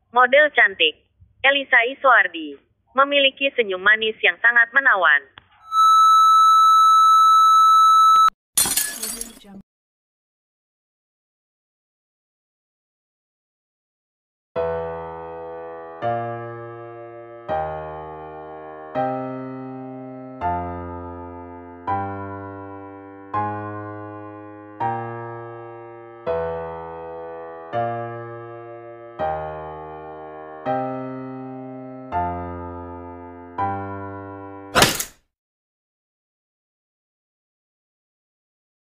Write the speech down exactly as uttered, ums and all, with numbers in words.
Model cantik. Elisa Iswardi. Memiliki senyum manis yang sangat menawan.